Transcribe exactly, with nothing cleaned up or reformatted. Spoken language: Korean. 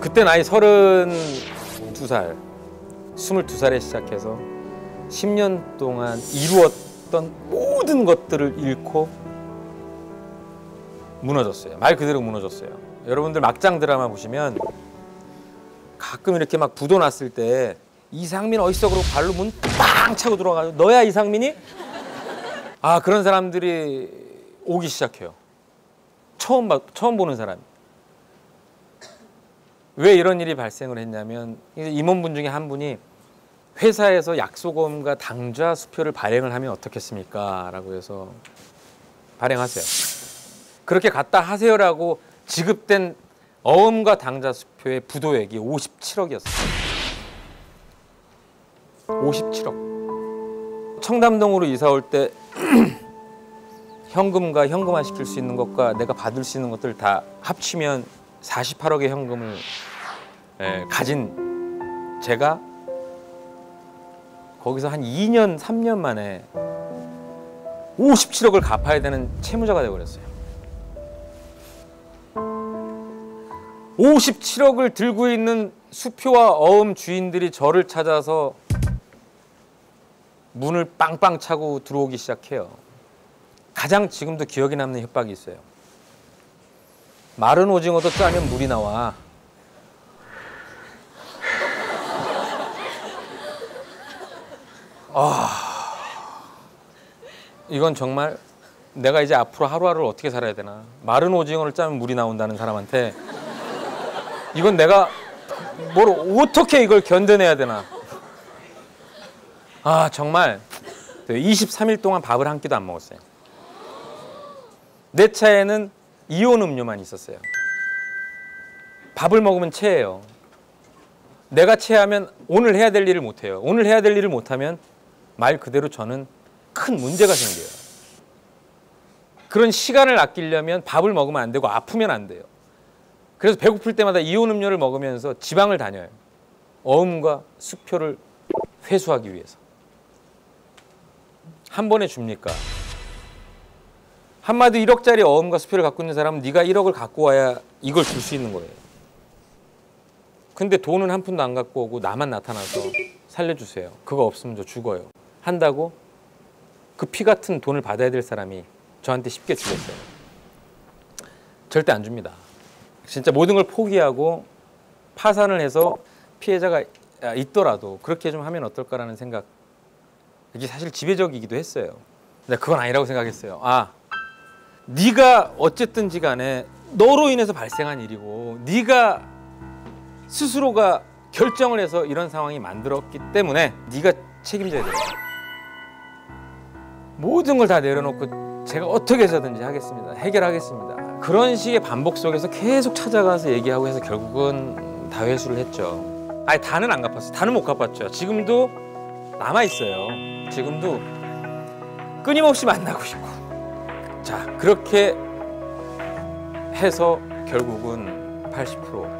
그때 나이 서른두 살, 스물두 살에 시작해서 십 년 동안 이루었던 모든 것들을 잃고 무너졌어요. 말 그대로 무너졌어요. 여러분들 막장 드라마 보시면 가끔 이렇게 막 부도 났을 때 이상민 어딨어? 그러고 발로 문 빵 차고 들어가요. 너야 이상민이? 아, 그런 사람들이 오기 시작해요. 처음 봐, 처음 보는 사람이. 왜 이런 일이 발생을 했냐면 임원분 중에 한 분이 회사에서 약소금과 당좌 수표를 발행을 하면 어떻겠습니까? 라고 해서 발행하세요. 그렇게 갖다 하세요라고 지급된 어음과 당좌 수표의 부도액이 오십칠억이었어요. 오십칠억. 청담동으로 이사 올 때 현금과 현금화 시킬 수 있는 것과 내가 받을 수 있는 것들 다 합치면 사십팔억의 현금을 예, 가진 제가 거기서 한 이 년, 삼 년 만에 오십칠억을 갚아야 되는 채무자가 되어버렸어요. 오십칠억을 들고 있는 수표와 어음 주인들이 저를 찾아서 문을 빵빵 차고 들어오기 시작해요. 가장 지금도 기억에 남는 협박이 있어요. 마른 오징어도 짜면 물이 나와. 아, 이건 정말 내가 이제 앞으로 하루하루를 어떻게 살아야 되나. 마른 오징어를 짜면 물이 나온다는 사람한테 이건 내가 뭘 어떻게 이걸 견뎌내야 되나. 아, 정말 이십삼 일 동안 밥을 한 끼도 안 먹었어요. 내 차에는 이온 음료만 있었어요. 밥을 먹으면 체해요. 내가 체하면 오늘 해야 될 일을 못해요. 오늘 해야 될 일을 못하면 말 그대로 저는 큰 문제가 생겨요. 그런 시간을 아끼려면 밥을 먹으면 안 되고 아프면 안 돼요. 그래서 배고플 때마다 이온 음료를 먹으면서 지방을 다녀요. 어음과 수표를 회수하기 위해서. 한 번에 줍니까? 한마디 일억짜리 어음과 수표를 갖고 있는 사람은 네가 일억을 갖고 와야 이걸 줄 수 있는 거예요. 근데 돈은 한 푼도 안 갖고 오고 나만 나타나서 살려주세요. 그거 없으면 저 죽어요. 한다고 그 피 같은 돈을 받아야 될 사람이 저한테 쉽게 주겠어요? 절대 안 줍니다. 진짜 모든 걸 포기하고 파산을 해서 피해자가 있더라도 그렇게 좀 하면 어떨까라는 생각. 이게 사실 지배적이기도 했어요. 근데 그건 아니라고 생각했어요. 아, 네가 어쨌든지 간에 너로 인해서 발생한 일이고 네가 스스로가 결정을 해서 이런 상황이 만들었기 때문에 네가 책임져야 돼. 모든 걸 다 내려놓고 제가 어떻게 해서든지 하겠습니다. 해결하겠습니다. 그런 식의 반복 속에서 계속 찾아가서 얘기하고 해서 결국은 다 회수를 했죠. 아니, 다는 안 갚았어요. 다는 못 갚았죠. 지금도 남아있어요. 지금도 끊임없이 만나고 싶고. 자, 그렇게 해서 결국은 팔십 퍼센트